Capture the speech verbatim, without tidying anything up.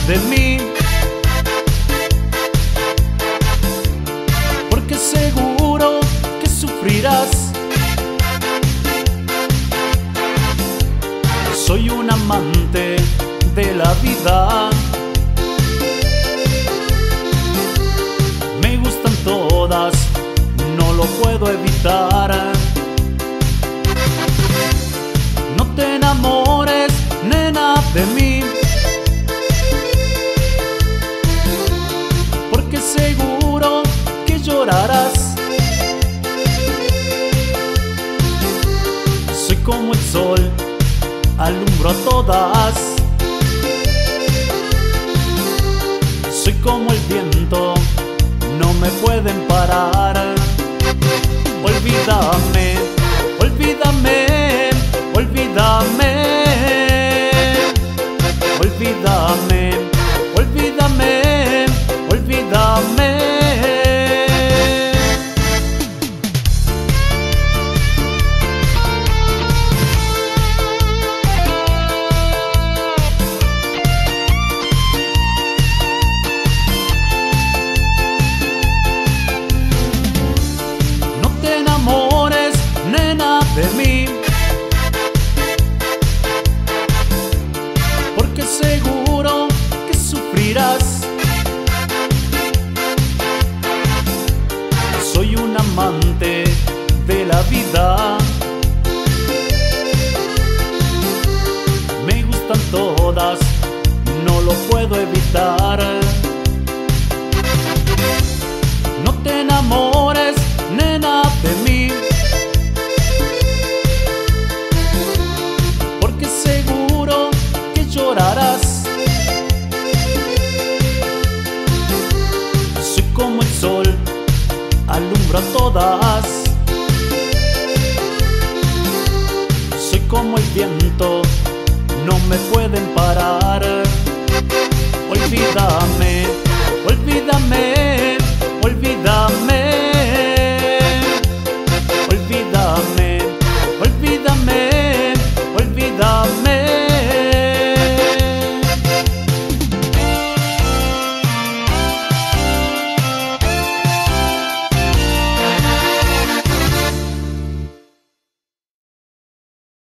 de mí, porque seguro que sufrirás. Soy un amante de la vida, me gustan todas, no lo puedo evitar. No te enamores, nena, de mí, porque seguro que llorarás. Soy como el sol, alumbro a todas. Soy como el viento, no me pueden parar. Olvídame, olvídame, olvídame, olvídame, olvídame, olvídame. De mí, porque seguro que sufrirás. Soy un amante de la vida, me gustan todas, no lo puedo evitar. No te enamores, nena, de mí, seguro que llorarás. Soy como el sol, alumbro a todas. Soy como el viento, no me pueden parar. Olvídame, olvídame,